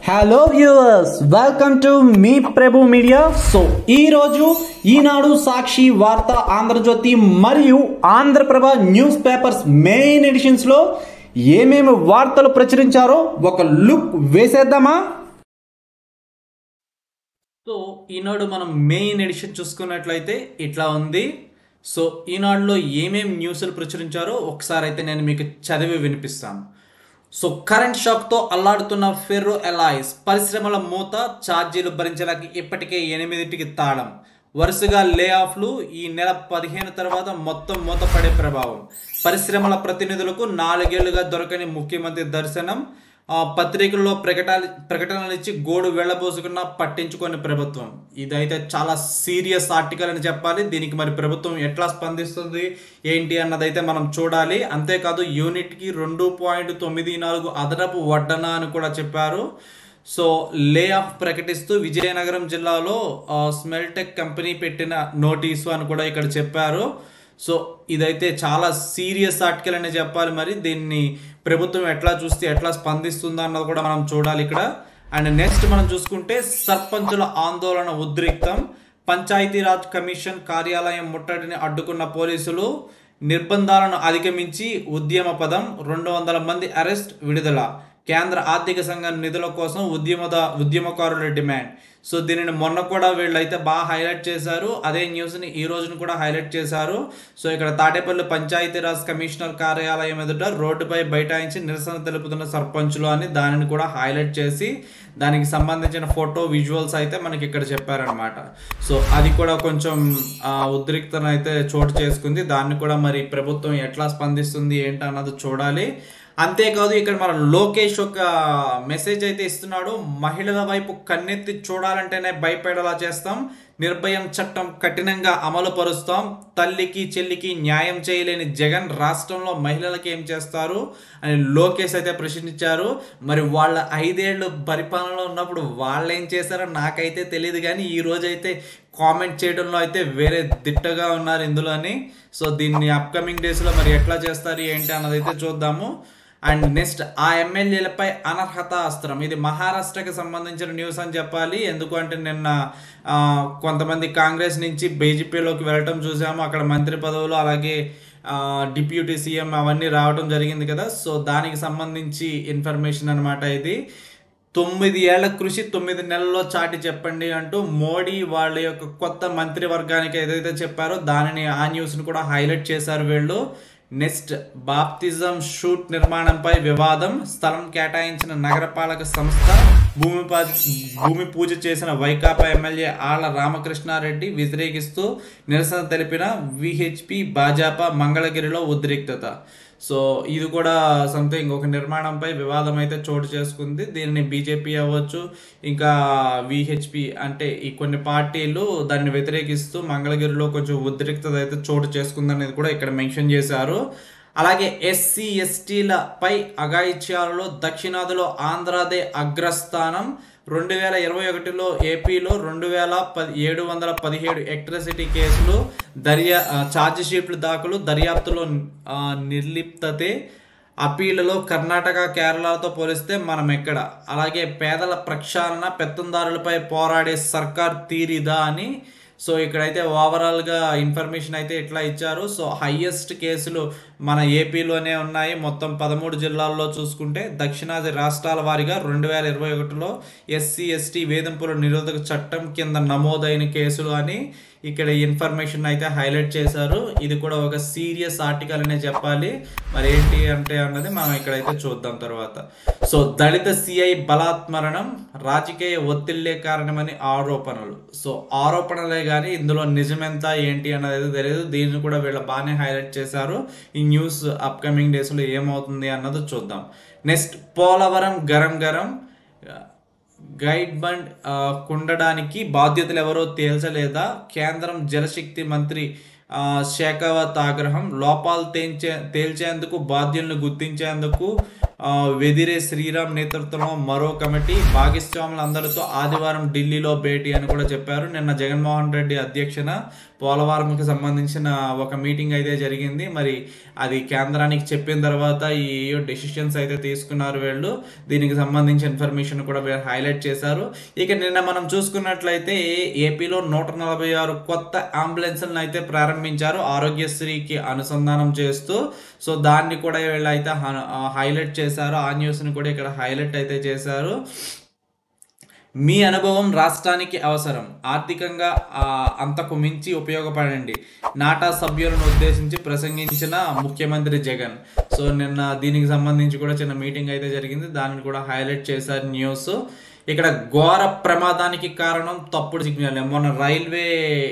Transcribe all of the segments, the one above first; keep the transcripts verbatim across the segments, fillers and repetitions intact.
Hello viewers, welcome to Mee Prabhu media. So ఈ రోజు ఈనాడు, సాక్షి, వార్త, ఆంధ్రజ్యోతి మరియు Andhra Prabha news papers main editions లో ఏమేమి వార్తలు ప్రచురించారో ఒక లుక్ వేసేద్దామా? సో ఈనాడు మనం మెయిన్ ఎడిషన్ చూసుకున్నట్లయితే ఇట్లా ఉంది. సో ఈనాడులో ఏమేమి న్యూస్లు ప్రచురించారో ఒకసారి అయితే నేను మీకు చదివి వినిపిస్తాను. సో కరెంట్ షాక్తో అల్లాడుతున్న ఫెర్రో ఎలాయిస్, పరిశ్రమల మూత, ఛార్జీలు భరించలేక ఇప్పటికే ఎనిమిదింటికి తాళం, వరుసగా లే ఆఫ్లు, ఈ నెల పదిహేను తర్వాత మొత్తం మూతపడే ప్రభావం, పరిశ్రమల ప్రతినిధులకు నాలుగేళ్లుగా దొరకని ముఖ్యమంత్రి దర్శనం, పత్రికల్లో ప్రకటన ప్రకటనలు ఇచ్చి గోడు వెళ్ళబోసుకున్న పట్టించుకొని ప్రభుత్వం. ఇదైతే చాలా సీరియస్ ఆర్టికల్ అని చెప్పాలి. దీనికి మరి ప్రభుత్వం ఎట్లా స్పందిస్తుంది ఏంటి అన్నదైతే మనం చూడాలి. అంతేకాదు యూనిట్కి రెండు పాయింట్ తొమ్మిది నాలుగు అదనపు వడ్డన అని కూడా చెప్పారు. సో లే ఆఫ్ ప్రకటిస్తూ విజయనగరం జిల్లాలో స్మెల్టెక్ కంపెనీ పెట్టిన నోటీసు అని కూడా ఇక్కడ చెప్పారు. సో ఇదైతే చాలా సీరియస్ ఆర్టికల్ అనే చెప్పాలి. మరి దీన్ని ప్రభుత్వం ఎట్లా చూస్తే ఎట్లా స్పందిస్తుందో అన్నది కూడా మనం చూడాలి ఇక్కడ. అండ్ నెక్స్ట్ మనం చూసుకుంటే సర్పంచుల ఆందోళన ఉద్రిక్తం, పంచాయతీరాజ్ కమిషన్ కార్యాలయం ముట్టడిని అడ్డుకున్న పోలీసులు, నిర్బంధాలను అధిగమించి ఉద్యమ పదం, రెండు వందల మంది అరెస్ట్, విడుదల, కేంద్ర ఆర్థిక సంఘం నిధుల కోసం ఉద్యమద ఉద్యమకారుల డిమాండ్. సో దీనిని మొన్న కూడా వీళ్ళైతే బాగా హైలైట్ చేశారు. అదే న్యూస్ని ఈ రోజును కూడా హైలైట్ చేశారు. సో ఇక్కడ తాటేపల్లి పంచాయతీరాజ్ కమిషనర్ కార్యాలయం ఎదుట రోడ్డుపై బైఠాయించి నిరసన తెలుపుతున్న సర్పంచులు అని దానిని కూడా హైలైట్ చేసి దానికి సంబంధించిన ఫోటో విజువల్స్ అయితే మనకి ఇక్కడ చెప్పారనమాట. సో అది కూడా కొంచెం ఉద్రిక్తను అయితే చోటు చేసుకుంది. దాన్ని కూడా మరి ప్రభుత్వం ఎట్లా స్పందిస్తుంది ఏంటి అన్నది చూడాలి. అంతేకాదు ఇక్కడ మన లోకేష్ ఒక మెసేజ్ అయితే ఇస్తున్నాడు. మహిళల వైపు కన్నెత్తి చూడాలంటేనే భయపడేలా చేస్తాం, నిర్భయం చట్టం కఠినంగా అమలు పరుస్తాం, తల్లికి చెల్లికి న్యాయం చేయలేని జగన్ రాష్ట్రంలో మహిళలకి ఏం చేస్తారు అని లోకేష్ అయితే ప్రశ్నించారు. మరి వాళ్ళ ఐదేళ్లు పరిపాలనలో ఉన్నప్పుడు వాళ్ళు ఏం చేశారో నాకైతే తెలియదు, కానీ ఈ రోజు అయితే కామెంట్ చేయడంలో అయితే వేరే దిట్టగా ఉన్నారు ఇందులోని. సో దీన్ని అప్కమింగ్ డేస్లో మరి ఎట్లా చేస్తారు ఏంటి అన్నది అయితే చూద్దాము. అండ్ నెక్స్ట్ ఆ ఎమ్మెల్యేలపై అనర్హత అస్త్రం, ఇది మహారాష్ట్రకి సంబంధించిన న్యూస్ అని చెప్పాలి. ఎందుకంటే నిన్న కొంతమంది కాంగ్రెస్ నుంచి బీజేపీలోకి వెళ్ళటం చూసాము. అక్కడ మంత్రి పదవులు అలాగే డిప్యూటీ సీఎం అవన్నీ రావడం జరిగింది కదా. సో దానికి సంబంధించి ఇన్ఫర్మేషన్ అనమాట ఇది. తొమ్మిది ఏళ్ల కృషి తొమ్మిది నెలల్లో చాటి చెప్పండి అంటూ మోడీ వాళ్ళ యొక్క కొత్త మంత్రివర్గానికి ఏదైతే చెప్పారో దానిని ఆ న్యూస్ని కూడా హైలైట్ చేశారు వీళ్ళు. నెక్స్ట్ బాప్తిజం షూట్ నిర్మాణంపై వివాదం, స్థలం కేటాయించిన నగరపాలక సంస్థ, భూమి భూమి పూజ చేసిన వైకాపా ఎమ్మెల్యే ఆళ్ల రామకృష్ణారెడ్డి వ్యతిరేకిస్తూ నిరసన తెలిపిన విహెచ్పి భాజపా, మంగళగిరిలో ఉద్రిక్తత. సో ఇది కూడా సంథింగ్ ఒక నిర్మాణంపై వివాదం అయితే చోటు చేసుకుంది. దీన్ని బీజేపీ అవ్వచ్చు, ఇంకా విహెచ్పి అంటే ఈ కొన్ని పార్టీలు దాన్ని వ్యతిరేకిస్తూ మంగళగిరిలో కొంచెం ఉద్రిక్తత అయితే చోటు చేసుకుంది అనేది కూడా ఇక్కడ మెన్షన్ చేశారు. అలాగే ఎస్సీ ఎస్టీలపై అఘాయిత్యాలలో దక్షిణాదిలో ఆంధ్రాదే అగ్రస్థానం, రెండు వేల ఇరవై ఒకటిలో ఏపీలో రెండు వేల పది ఏడు వందల పదిహేడు ఎలక్ట్రిసిటీ కేసులు, దర్యా ఛార్జ్ షీట్లు దాఖలు, దర్యాప్తులో నిర్లిప్తతే, అప్పీళ్లలో కర్ణాటక కేరళతో పోలిస్తే మనం ఎక్కడ, అలాగే పేదల ప్రక్షాళన, పెత్తందారులపై పోరాడే సర్కార్ తీరిదా అని. సో ఇక్కడైతే ఓవరాల్గా ఇన్ఫర్మేషన్ అయితే ఇట్లా ఇచ్చారు. సో హైయెస్ట్ కేసులు మన ఏపీలోనే ఉన్నాయి. మొత్తం పదమూడు జిల్లాల్లో చూసుకుంటే దక్షిణాది రాష్ట్రాల వారీగా రెండు వేల ఇరవై ఒకటిలో ఎస్సీ ఎస్టీ వేధింపుల నిరోధక చట్టం కింద నమోదైన కేసులు అని ఇక్కడ ఇన్ఫర్మేషన్ అయితే హైలైట్ చేశారు. ఇది కూడా ఒక సీరియస్ ఆర్టికల్ అనే చెప్పాలి. మరి ఏంటి అంటే అన్నది మనం ఇక్కడైతే చూద్దాం తర్వాత. సో దళిత సిఐ బలాత్మరణం, రాజకీయ ఒత్తిళ్లే కారణమని ఆరోపణలు. సో ఆరోపణలే కానీ ఇందులో నిజమెంత ఏంటి అన్నది అయితే తెలియదు. దీన్ని కూడా వీళ్ళు బాగానే హైలైట్ చేశారు. ఈ న్యూస్ అప్కమింగ్ డేస్లో ఏమవుతుంది అన్నది చూద్దాం. నెక్స్ట్ పోలవరం గరం గరం, గైడ్ బండ్ కుండడానికి బాధ్యతలు ఎవరో తేల్చలేదా, కేంద్రం జలశక్తి మంత్రి షేకావత్ ఆగ్రహం, లోపాలు తేల్చే తేల్చేందుకు బాధ్యులను గుర్తించేందుకు వెదిరే శ్రీరామ్ నేతృత్వంలో మరో కమిటీ భాగస్వాములందరితో ఆదివారం ఢిల్లీలో భేటీ అని కూడా చెప్పారు. నిన్న జగన్మోహన్ రెడ్డి అధ్యక్షన పోలవరంకి సంబంధించిన ఒక మీటింగ్ అయితే జరిగింది. మరి అది కేంద్రానికి చెప్పిన తర్వాత ఈ డెసిషన్స్ అయితే తీసుకున్నారు వీళ్ళు. దీనికి సంబంధించిన ఇన్ఫర్మేషన్ కూడా వీళ్ళు హైలైట్ చేశారు. ఇక నిన్న మనం చూసుకున్నట్లయితే ఏపీలో నూట నలభై ఆరు కొత్త అంబులెన్స్లను అయితే ప్రారంభించారు ఆరోగ్యశ్రీకి అనుసంధానం చేస్తూ. సో దాన్ని కూడా వీళ్ళు అయితే హైలైట్ చేశారు. ఆ న్యూస్ని కూడా ఇక్కడ హైలైట్ అయితే చేశారు. మీ అనుభవం రాష్ట్రానికి అవసరం, ఆర్థికంగా అంతకు మించి ఉపయోగపడండి, నాటా సభ్యులను ఉద్దేశించి ప్రసంగించిన ముఖ్యమంత్రి జగన్. సో నిన్న దీనికి సంబంధించి కూడా చిన్న మీటింగ్ అయితే జరిగింది, దానిని కూడా హైలైట్ చేశారు న్యూస్. ఇక్కడ ఘోర ప్రమాదానికి కారణం తప్పుడు సిగ్నల్. మొన్న రైల్వే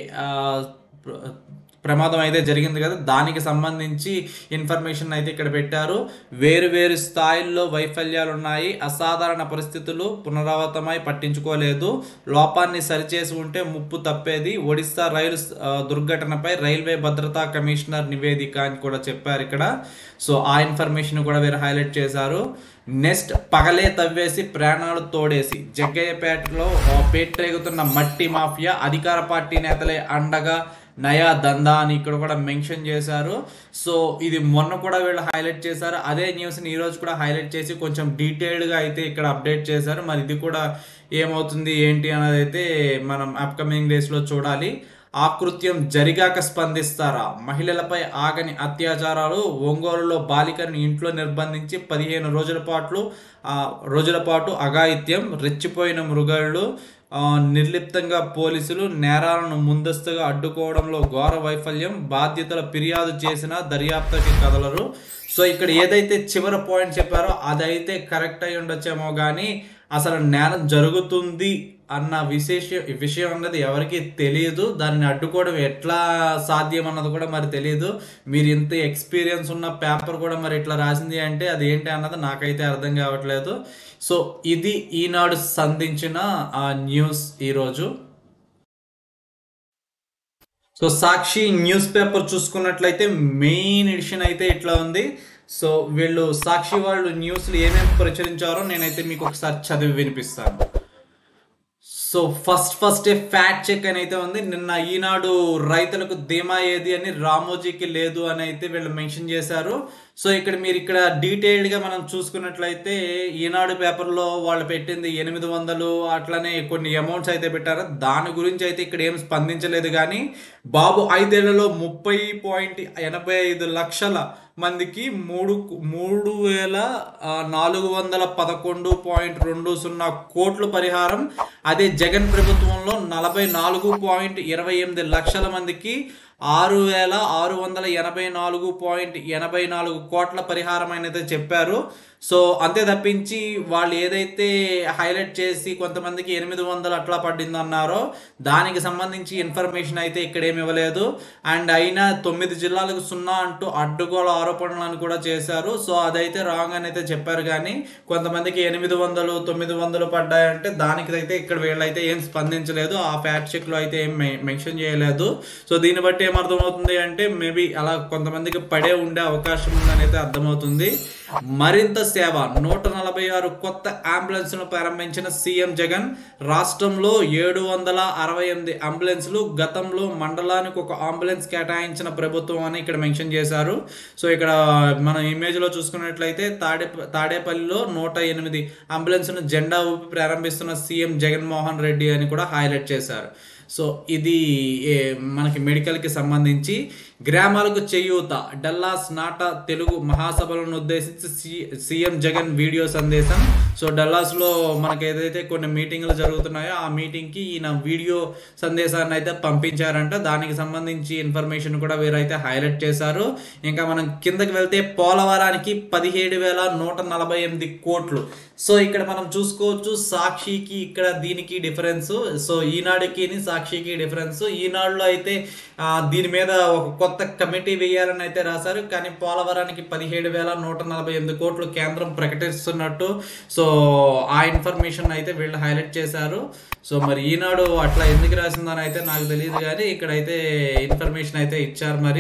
ప్రమాదం అయితే జరిగింది కదా, దానికి సంబంధించి ఇన్ఫర్మేషన్ అయితే ఇక్కడ పెట్టారు. వేరు వేరు స్థాయిల్లో వైఫల్యాలు ఉన్నాయి, అసాధారణ పరిస్థితులు పునరావృతమై పట్టించుకోలేదు, లోపాన్ని సరిచేసి ఉంటే ముప్పు తప్పేది, ఒడిశా రైలు దుర్ఘటనపై రైల్వే భద్రతా కమిషనర్ నివేదిక అని కూడా చెప్పారు ఇక్కడ. సో ఆ ఇన్ఫర్మేషన్ కూడా వీరు హైలైట్ చేశారు. నెక్స్ట్, పగలే తవ్వేసి ప్రాణాలు తోడేసి జగ్గయ్యపేటలో పేట్రేగుతున్న మట్టి మాఫియా, అధికార పార్టీ నేతలే అండగా నయా దందా అని ఇక్కడ కూడా మెన్షన్ చేశారు. సో ఇది మొన్న కూడా వీళ్ళు హైలైట్ చేశారు. అదే న్యూస్ని ఈరోజు కూడా హైలైట్ చేసి కొంచెం డీటెయిల్డ్గా అయితే ఇక్కడ అప్డేట్ చేశారు. మరి ఇది కూడా ఏమవుతుంది ఏంటి అన్నది అయితే మనం అప్కమింగ్ డేస్లో చూడాలి. ఆకృత్యం జరిగాక స్పందిస్తారా, మహిళలపై ఆగని అత్యాచారాలు, ఒంగోలులో బాలికను ఇంట్లో నిర్బంధించి పదిహేను రోజుల పాటు రోజుల పాటు అఘాయిత్యం, రెచ్చిపోయిన మృగాళ్ళు, నిర్లిప్తంగా పోలీసులు, నేరాలను ముందస్తుగా అడ్డుకోవడంలో ఘోర వైఫల్యం, బాధ్యతల ఫిర్యాదు చేసినా దర్యాప్తుకి కదలరు. సో ఇక్కడ ఏదైతే చివరి పాయింట్ చెప్పారో అదైతే కరెక్ట్ అయి ఉండొచ్చేమో, కానీ అసలు నేరం జరుగుతుంది అన్న విశేష విషయం అన్నది ఎవరికి తెలియదు. దానిని అడ్డుకోవడం ఎట్లా సాధ్యం అన్నది కూడా మరి తెలియదు. మీరు ఇంత ఎక్స్పీరియన్స్ ఉన్న పేపర్ కూడా మరి ఇట్లా రాసింది అంటే అది ఏంటి అన్నది నాకైతే అర్థం కావట్లేదు. సో ఇది ఈనాడు సంధించిన ఆ న్యూస్ ఈరోజు. సో సాక్షి న్యూస్ పేపర్ చూసుకున్నట్లయితే మెయిన్ ఎడిషన్ అయితే ఇట్లా ఉంది. సో వీళ్ళు సాక్షి వాళ్ళు న్యూస్లు ఏమేమి ప్రచురించారో నేనైతే మీకు ఒకసారి చదివి వినిపిస్తాను. So first first fact check అని అయితే ఉంది. నిన్న ఈనాడు రైతులకు ధీమా ఏది అని రామోజీకి లేదు అని అయితే వీళ్ళు మెన్షన్ చేశారు. సో ఇక్కడ మీరు ఇక్కడ డీటెయిల్డ్గా మనం చూసుకున్నట్లయితే ఈనాడు పేపర్లో వాళ్ళు పెట్టింది ఎనిమిది వందలు అట్లనే కొన్ని అమౌంట్స్ అయితే పెట్టారు. దాని గురించి అయితే ఇక్కడ ఏం స్పందించలేదు. కానీ బాబు ఐదేళ్లలో ముప్పై పాయింట్ ఎనభై ఐదు లక్షల మందికి మూడు మూడు వేల నాలుగు వందల పదకొండు పాయింట్ రెండు సున్నా కోట్ల పరిహారం. అదే జగన్ ప్రభుత్వంలో నలభై నాలుగు పాయింట్ ఇరవై ఎనిమిది లక్షల మందికి ఆరు వేల ఆరు వందల ఎనభై నాలుగు పాయింట్ ఎనభై నాలుగు కోట్ల పరిహారం అనేది చెప్పారు. సో అంతే తప్పించి వాళ్ళు ఏదైతే హైలైట్ చేసి కొంతమందికి ఎనిమిది వందలు అట్లా పడింది అన్నారో దానికి సంబంధించి ఇన్ఫర్మేషన్ అయితే ఇక్కడ ఏమి ఇవ్వలేదు. అండ్ అయినా తొమ్మిది జిల్లాలకు సున్నా అంటూ అడ్డుగోల ఆరోపణలను కూడా చేశారు. సో అదైతే రాంగ్ అని అయితే చెప్పారు. కానీ కొంతమందికి ఎనిమిది వందలు తొమ్మిది వందలు పడ్డాయంటే దానికి అయితే ఇక్కడ వీళ్ళైతే ఏం స్పందించలేదు. ఆ ఫ్యాక్ట్ చెక్లో అయితే ఏం మెన్షన్ చేయలేదు. సో దీన్ని బట్టి ఏమర్థమవుతుంది అంటే మేబీ అలా కొంతమందికి పడే ఉండే అవకాశం ఉందని అయితే అర్థమవుతుంది. మరింత సేవ, నూట నలభై ఆరు కొత్త అంబులెన్స్ను ప్రారంభించిన సీఎం జగన్. రాష్ట్రంలో ఏడు వందల అరవై ఎనిమిది అంబులెన్స్లు, గతంలో మండలానికి ఒక అంబులెన్స్ కేటాయించిన ప్రభుత్వం అని ఇక్కడ మెన్షన్ చేశారు. సో ఇక్కడ మనం ఇమేజ్లో చూసుకున్నట్లయితే తాడే తాడేపల్లిలో నూట ఎనిమిది అంబులెన్స్ను జెండా ఊపి ప్రారంభిస్తున్న సీఎం జగన్మోహన్ రెడ్డి అని కూడా హైలైట్ చేశారు. సో ఇది మనకి మెడికల్కి సంబంధించి. గ్రామాలకు చేయూత, డల్లాస్ నాటా తెలుగు మహాసభలను ఉద్దేశించి సీఎం జగన్ వీడియో సందేశం. సో డల్లాస్లో మనకి ఏదైతే కొన్ని మీటింగ్లు జరుగుతున్నాయో ఆ మీటింగ్కి ఈయన వీడియో సందేశాన్ని అయితే పంపించారంట. దానికి సంబంధించి ఇన్ఫర్మేషన్ కూడా వీరైతే హైలైట్ చేశారు. ఇంకా మనం కిందకి వెళ్తే పోలవరానికి పదిహేడు వేల నూట నలభై ఎనిమిది కోట్లు. సో ఇక్కడ మనం చూసుకోవచ్చు సాక్షికి ఇక్కడ దీనికి డిఫరెన్స్. సో ఈనాడుకి సాక్షికి డిఫరెన్స్. ఈనాడులో అయితే దీని మీద ఒక కొత్త కమిటీ వేయాలని అయితే రాశారు. కానీ పోలవరానికి పదిహేడు వేల నూట నలభై ఎనిమిది కోట్లు కేంద్రం ప్రకటిస్తున్నట్టు సో ఆ ఇన్ఫర్మేషన్ అయితే వీళ్ళు హైలైట్ చేశారు. సో మరి ఈనాడు అట్లా ఎందుకు రాసిందని అయితే నాకు తెలియదు. కానీ ఇక్కడైతే ఇన్ఫర్మేషన్ అయితే ఇచ్చారు. మరి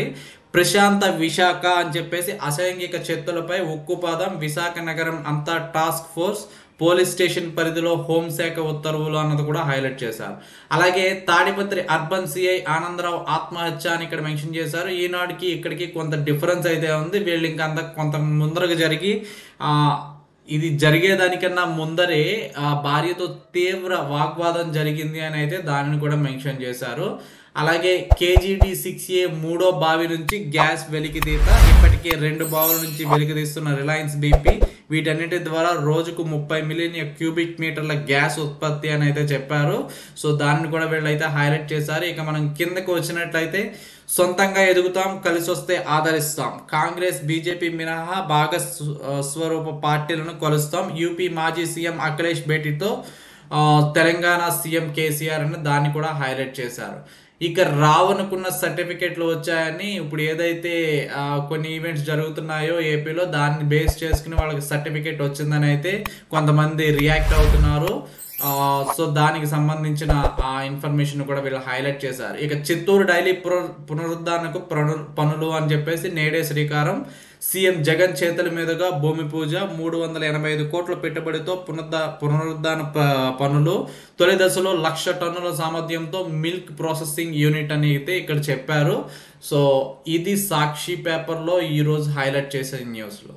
ప్రశాంత విశాఖ అని చెప్పేసి అసైంగిక చెత్తలపై ఉక్కుపాదం, విశాఖ నగరం అంతా టాస్క్ ఫోర్స్, పోలీస్ స్టేషన్ పరిధిలో హోంశాఖ ఉత్తర్వులు అన్నది కూడా హైలైట్ చేశారు. అలాగే తాడిపత్రి అర్బన్ సిఐ ఆనందరావు ఆత్మహత్య అని ఇక్కడ మెన్షన్ చేశారు. ఈనాడుకి ఇక్కడికి కొంత డిఫరెన్స్ అయితే ఉంది. వీళ్ళు ఇంకా అంత కొంత ముందరగా జరిగి ఆ ఇది జరిగేదానికన్నా ముందరే ఆ భార్యతో తీవ్ర వాగ్వాదం జరిగింది అని అయితే దానిని కూడా మెన్షన్ చేశారు. అలాగే కేజీడి సిక్స్ ఏ మూడో బావి నుంచి గ్యాస్ వెలికితీత, ఇప్పటికే రెండు బావుల నుంచి వెలికితీస్తున్న రిలయన్స్ బీపీ, వీటన్నిటి ద్వారా రోజుకు ముప్పై మిలియన్ క్యూబిక్ మీటర్ల గ్యాస్ ఉత్పత్తి అని అయితే చెప్పారు. సో దాన్ని కూడా వీళ్ళైతే హైలైట్ చేశారు. ఇక మనం కిందకు వచ్చినట్లయితే సొంతంగా ఎదుగుతాం, కలిసి వస్తే ఆదరిస్తాం, కాంగ్రెస్ బీజేపీ మినహా భాగస్వరూప పార్టీలను కలుస్తాం, యూపీ మాజీ సీఎం అఖిలేష్ భేటీతో తెలంగాణ సీఎం కేసీఆర్ అని దాన్ని కూడా హైలైట్ చేశారు. ఇక రావనుకున్న సర్టిఫికెట్లు వచ్చాయని, ఇప్పుడు ఏదైతే కొన్ని ఈవెంట్స్ జరుగుతున్నాయో ఏపీలో దాన్ని బేస్ చేసుకుని వాళ్ళకి సర్టిఫికెట్ వచ్చిందని అయితే కొంతమంది రియాక్ట్ అవుతున్నారు. సో దానికి సంబంధించిన ఆ ఇన్ఫర్మేషన్ కూడా వీళ్ళు హైలైట్ చేశారు. ఇక చిత్తూరు డైలీ పునరుద్ధరణకు పనులు అని చెప్పేసి నేడే శ్రీకారం, సీఎం జగన్ చేతుల మీదుగా భూమి పూజ, మూడు వందల ఎనభై ఐదు కోట్ల పెట్టుబడితో పునరుద్ధ పునరుద్ధరణ పనులు, తొలి దశలో లక్ష టన్నుల సామర్థ్యంతో మిల్క్ ప్రాసెసింగ్ యూనిట్ అని అయితే ఇక్కడ చెప్పారు. సో ఇది సాక్షి పేపర్లో ఈరోజు హైలైట్ చేసే న్యూస్లో.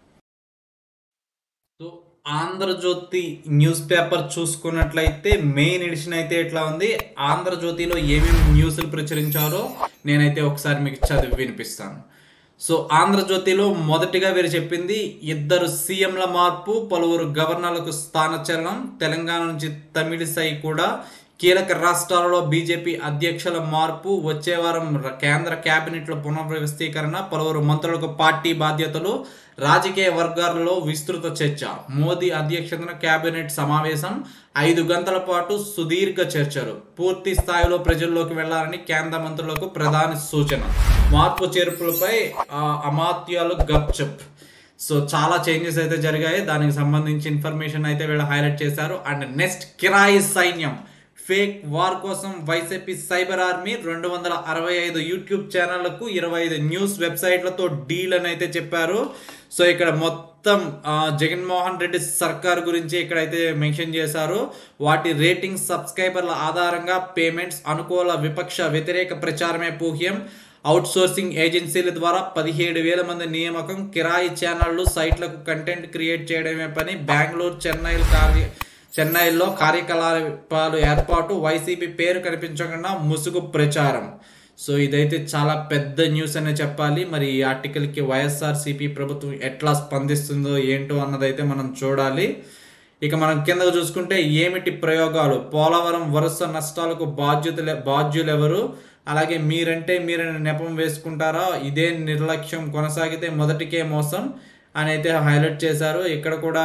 సో ఆంధ్రజ్యోతి న్యూస్ పేపర్ చూసుకున్నట్లయితే మెయిన్ ఎడిషన్ అయితే ఎట్లా ఉంది, ఆంధ్రజ్యోతిలో ఏమేమి న్యూస్లు ప్రచురించారో నేనైతే ఒకసారి మీకు చదివి వినిపిస్తాను. సో ఆంధ్రజ్యోతిలో మొదటిగా వీరు చెప్పింది, ఇద్దరు సీఎంల మార్పు, పలువురు గవర్నర్లకు స్థానచలనం, తెలంగాణ నుంచి తమిళిసై కూడా కీలక రాష్ట్రాలలో బీజేపీ అధ్యక్షుల మార్పు, వచ్చే వారం కేంద్ర కేబినెట్లో పునర్వ్యవస్థీకరణ, పలువురు మంత్రులకు పార్టీ బాధ్యతలు, రాజకీయ వర్గాలలో విస్తృత చర్చ, మోదీ అధ్యక్షతన కేబినెట్ సమావేశం, ఐదు గంటల పాటు సుదీర్ఘ చర్చలు, పూర్తి స్థాయిలో ప్రజల్లోకి వెళ్లాలని కేంద్ర మంత్రులకు ప్రధాని సూచన, మార్పు చేర్పులపై అమాత్యాలు గప్చప్. సో చాలా చేంజెస్ అయితే జరిగాయి, దానికి సంబంధించి ఇన్ఫర్మేషన్ అయితే వీళ్ళు హైలైట్ చేశారు. అండ్ నెక్స్ట్, కిరాయి సైన్యం ఫేక్ వార్ కోసం వైసీపీ సైబర్ ఆర్మీ, రెండు వందల అరవై ఐదు యూట్యూబ్ ఛానళ్లకు ఇరవై ఐదు న్యూస్ వెబ్సైట్లతో డీల్ అని అయితే చెప్పారు. సో ఇక్కడ మొత్తం జగన్మోహన్ రెడ్డి సర్కార్ గురించి ఇక్కడైతే మెన్షన్ చేశారు. వాటి రేటింగ్స్, సబ్స్క్రైబర్ల ఆధారంగా పేమెంట్స్, అనుకూల విపక్ష వ్యతిరేక ప్రచారమే పూహ్యం, అవుట్ సోర్సింగ్ ఏజెన్సీల ద్వారా పదిహేడు వేల మంది నియామకం, కిరాయి ఛానళ్లు సైట్లకు కంటెంట్ క్రియేట్ చేయడమే పని, బెంగళూరు చెన్నై కార్య చెన్నైలో కార్యకలాపాలు ఏర్పాటు, వైసీపీ పేరు కనిపించకుండా ముసుగు ప్రచారం. సో ఇదైతే చాలా పెద్ద న్యూస్ అనే చెప్పాలి. మరి ఈ ఆర్టికల్కి వైఎస్ఆర్సీపీ ప్రభుత్వం ఎట్లా స్పందిస్తుందో ఏంటో అన్నదైతే మనం చూడాలి. ఇక మనం కిందకు చూసుకుంటే, ఏమిటి ప్రయోగాలు, పోలవరం వరుస నష్టాలకు బాధ్యతలే బాధ్యులెవరు, అలాగే మీరంటే మీరని నెపం వేసుకుంటారా, ఇదే నిర్లక్ష్యం కొనసాగితే మొదటికే మోసం అని అయితే హైలైట్ చేశారు. ఇక్కడ కూడా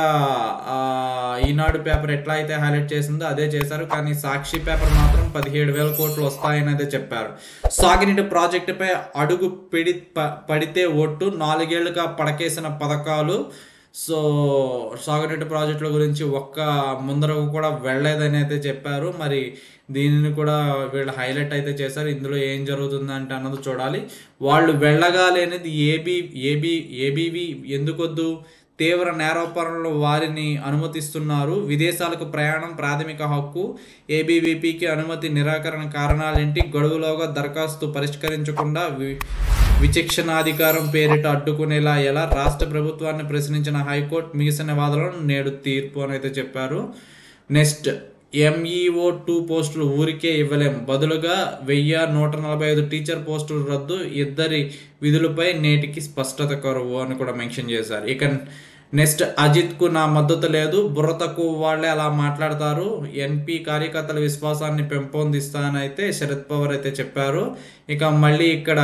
ఈనాడు పేపర్ ఎట్లా అయితే హైలైట్ చేసిందో అదే చేశారు. కానీ సాక్షి పేపర్ మాత్రం పదిహేడు వేల కోట్లు వస్తాయని అయితే చెప్పారు. సాగునీటి ప్రాజెక్టుపై అడుగు పిడి పడితే ఒట్టు, నాలుగేళ్లుగా పడకేసిన పథకాలు. సో సాగునీటి ప్రాజెక్టుల గురించి ఒక్క ముందరకు కూడా వెళ్ళలేదని అయితే చెప్పారు. మరి దీనిని కూడా వీళ్ళు హైలైట్ అయితే చేశారు. ఇందులో ఏం జరుగుతుందంటే అన్నది చూడాలి. వాళ్ళు వెళ్ళగాలేనిది ఏబీ ఏబీ ఏబీవీ ఎందుకొద్దు, తీవ్ర నేరాపరణలు వారిని అనుమతిస్తున్నారు, విదేశాలకు ప్రయాణం ప్రాథమిక హక్కు, ఏబీవీపీకి అనుమతి నిరాకరణ కారణాలేంటి, గడువులోగా దరఖాస్తు పరిష్కరించకుండా వి విచక్షణాధికారం పేరిట అడ్డుకునేలా ఎలా, రాష్ట్ర ప్రభుత్వాన్ని ప్రశ్నించిన హైకోర్టు మిగిసిన వాదనలను నేడు తీర్పు అని అయితే చెప్పారు. నెక్స్ట్, ఎంఈఓ టూ పోస్టులు ఊరికే ఇవ్వలేం, బదులుగా వెయ్యి నూట నలభై ఐదు టీచర్ పోస్టులు రద్దు, ఇద్దరి విధులపై నేటికి స్పష్టత కరువు అని కూడా మెన్షన్ చేశారు. ఇక నెక్స్ట్, అజిత్కు నా మద్దతు లేదు, బుర్ర తక్కువ వాళ్ళే అలా మాట్లాడతారు, ఎన్పీ కార్యకర్తల విశ్వాసాన్ని పెంపొందిస్తానైతే శరద్ పవార్ అయితే చెప్పారు. ఇక మళ్ళీ ఇక్కడ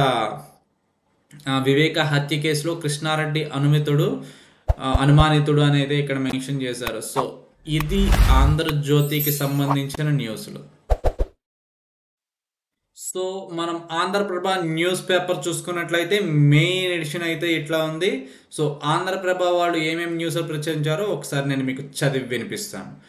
వివేక హత్య కేసులో కృష్ణారెడ్డి అనుమితుడు అనుమానితుడు అనేది ఇక్కడ మెన్షన్ చేశారు. సో ఇది ఆంధ్రజ్యోతికి సంబంధించిన న్యూస్లు. సో మనం ఆంధ్రప్రభ న్యూస్ పేపర్ చూసుకున్నట్లయితే మెయిన్ ఎడిషన్ అయితే ఇట్లా ఉంది. సో ఆంధ్రప్రభ వాళ్ళు ఏమేమి న్యూస్లు ప్రచురించారో ఒకసారి నేను మీకు చదివి వినిపిస్తాను.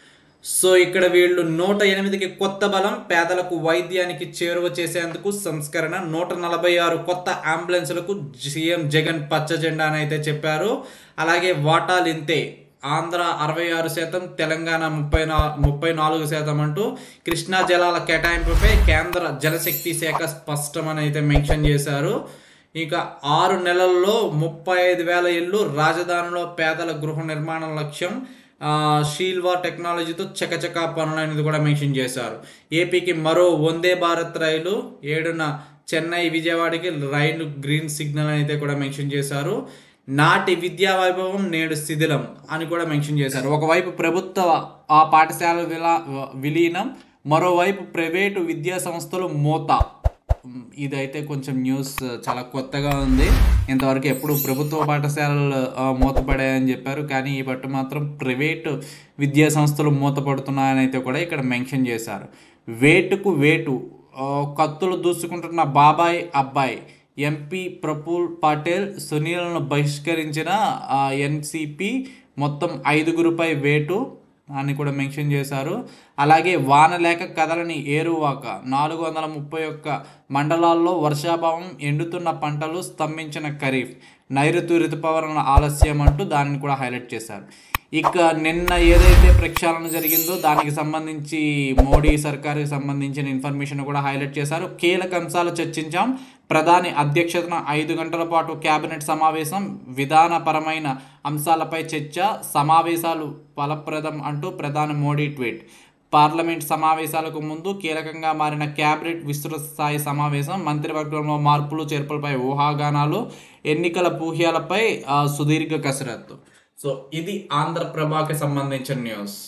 సో ఇక్కడ వీళ్ళు నూట ఎనిమిదికి కొత్త బలం, పేదలకు వైద్యానికి చేరువ చేసేందుకు సంస్కరణ, నూట నలభై ఆరు కొత్త అంబులెన్సులకు సీఎం జగన్ పచ్చ జెండా అని అయితే చెప్పారు. అలాగే వాటాలు ఇంతే, ఆంధ్ర అరవై ఆరు శాతం, తెలంగాణ ముప్పై నా ముప్పై నాలుగు శాతం అంటూ కృష్ణా జలాల కేటాయింపుపై కేంద్ర జలశక్తి శాఖ స్పష్టమని అయితే మెన్షన్ చేశారు. ఇక ఆరు నెలల్లో ముప్పై ఐదు వేల ఇళ్ళు, రాజధానిలో పేదల గృహ నిర్మాణం లక్ష్యం, షీల్వా టెక్నాలజీతో చకచకా పనులు అనేది కూడా మెన్షన్ చేశారు. ఏపీకి మరో వందే భారత్ రైలు, ఏడున చెన్నై విజయవాడకి రైలు గ్రీన్ సిగ్నల్ అయితే కూడా మెన్షన్ చేశారు. నాటి విద్యా వైభవం నేడు శిథిలం అని కూడా మెన్షన్ చేశారు. ఒకవైపు ప్రభుత్వ ఆ పాఠశాల విలా విలీనం, మరోవైపు ప్రైవేటు విద్యా సంస్థలు మూత. ఇదైతే కొంచెం న్యూస్ చాలా కొత్తగా ఉంది. ఇంతవరకు ఎప్పుడు ప్రభుత్వ పాఠశాలలు మూతపడాయని చెప్పారు, కానీ ఈ పట్టు మాత్రం ప్రైవేటు విద్యా సంస్థలు మూతపడుతున్నాయని అయితే కూడా ఇక్కడ మెన్షన్ చేశారు. వేటుకు వేటు, కత్తులు దూసుకుంటున్న బాబాయ్ అబ్బాయి, ఎంపీ ప్రఫుల్ పటేల్ సునీల్ను బహిష్కరించిన ఎన్సిపి, మొత్తం ఐదుగురుపై వేటు అని కూడా మెన్షన్ చేశారు. అలాగే వాన లేక కదలని ఏరువాక, నాలుగు వందల ముప్పై ఒక్క మండలాల్లో వర్షాభావం, ఎండుతున్న పంటలు, స్తంభించిన ఖరీఫ్, నైరుతి ఋతుపవనాల ఆలస్యం అంటూ దానిని కూడా హైలైట్ చేశారు. ఇక నిన్న ఏదైతే ప్రక్షాళన జరిగిందో దానికి సంబంధించి మోడీ సర్కారుకి సంబంధించిన ఇన్ఫర్మేషన్ కూడా హైలైట్ చేశారు. కీలక అంశాలు చర్చించాం, ప్రధాని అధ్యక్షతన ఐదు గంటల పాటు కేబినెట్ సమావేశం, విధానపరమైన అంశాలపై చర్చ, సమావేశాలు ఫలప్రదం అంటూ ప్రధాని మోడీ ట్వీట్. పార్లమెంట్ సమావేశాలకు ముందు కీలకంగా మారిన కేబినెట్ విస్తృత స్థాయి సమావేశం, మంత్రివర్గంలో మార్పులు చేర్పులపై ఊహాగానాలు, ఎన్నికల పూహ్యాలపై సుదీర్ఘ కసరత్తు. సో ఇది ఆంధ్రప్రభకి సంబంధించిన news.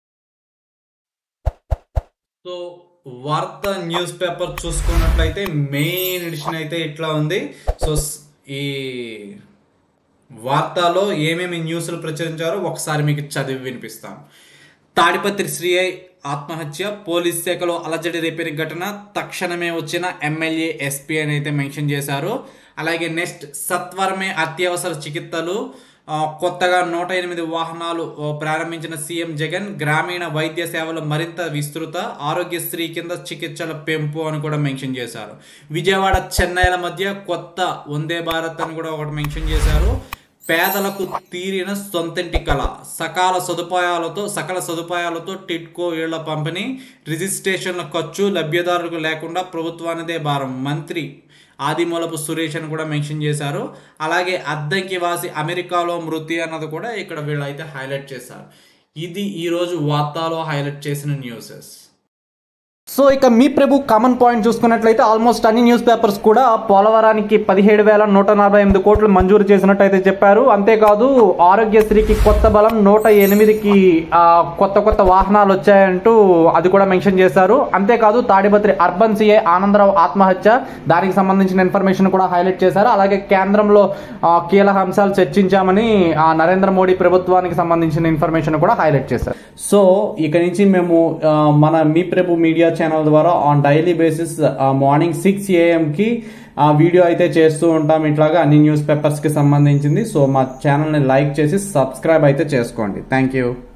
So Vaartha news paper చూసుకున్నట్లయితే మెయిన్ ఎడిషన్ అయితే ఇట్లా ఉంది. సో ఈ వార్తలో ఏమేమి న్యూస్లు ప్రచురించారో ఒకసారి మీకు చదివి వినిపిస్తాను. తాడిపత్రి శ్రీఐ ఆత్మహత్య, పోలీస్ శాఖలో అలజడి రేపిన ఘటన, తక్షణమే వచ్చిన ఎమ్మెల్యే ఎస్పీ అని అయితే మెన్షన్ చేశారు. అలాగే నెక్స్ట్ సత్వరమే అత్యవసర చికిత్సలు, కొత్తగా నూట ఎనిమిది వాహనాలు ప్రారంభించిన సీఎం జగన్, గ్రామీణ వైద్య సేవలు మరింత విస్తృత, ఆరోగ్యశ్రీ కింద చికిత్సల పెంపు అని కూడా మెన్షన్ చేశారు. విజయవాడ చెన్నైల మధ్య కొత్త వందే భారత్ అని కూడా ఒకటి మెన్షన్ చేశారు. పేదలకు తీరిన సొంతింటి కళ, సకాల సదుపాయాలతో సకల సదుపాయాలతో టిడ్కో ఇళ్ల పంపిణీ, రిజిస్ట్రేషన్ల ఖర్చు లబ్ధిదారులకు లేకుండా ప్రభుత్వానిదే భారం, మంత్రి ఆదిమూలపు సురేష్ అని కూడా మెన్షన్ చేశారు. అలాగే అద్దంకి వాసి అమెరికాలో మృతి అన్నది కూడా ఇక్కడ వీళ్ళైతే హైలైట్ చేశారు. ఇది ఈరోజు వార్తలో హైలైట్ చేసిన న్యూసెస్. సో ఇక మీ ప్రభు కామన్ పాయింట్ చూసుకున్నట్లయితే ఆల్మోస్ట్ అన్ని న్యూస్ పేపర్స్ కూడా పోలవరానికి పదిహేడు వేల నూట నలభై ఎనిమిది కోట్లు మంజూరు చేసినట్టయితే చెప్పారు. అంతేకాదు ఆరోగ్యశ్రీకి కొత్త బలం, నూట ఎనిమిదికి కొత్త కొత్త వాహనాలు వచ్చాయంటూ అది కూడా మెన్షన్ చేశారు. అంతేకాదు తాడిపత్రి అర్బన్ సిఐ ఆనందరావు ఆత్మహత్య, దానికి సంబంధించిన ఇన్ఫర్మేషన్ కూడా హైలైట్ చేశారు. అలాగే కేంద్రంలో కీలక అంశాలు చర్చించామని నరేంద్ర మోడీ ప్రభుత్వానికి సంబంధించిన ఇన్ఫర్మేషన్ కూడా హైలైట్ చేశారు. సో ఇక నుంచి మేము మన మీ ప్రభు మీడియా ఛానల్ ద్వారా on daily basis morning six ఏఎంకి ఆ వీడియో అయితే చేస్తూ ఉంటాం, ఇట్లాగా అన్ని న్యూస్ పేపర్స్కి సంబంధించింది. సో మా ఛానల్ని లైక్ చేసి సబ్స్క్రైబ్ అయితే చేసుకోండి. Thank you.